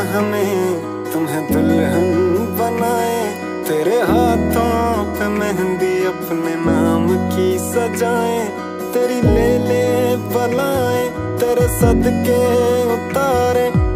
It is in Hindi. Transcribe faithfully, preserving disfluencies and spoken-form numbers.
हमें तुम्हें दुल्हन बनाए, तेरे हाथों पे मेहंदी अपने नाम की सजाए, तेरी ले ले बलाए, तेरे सदके उतारे।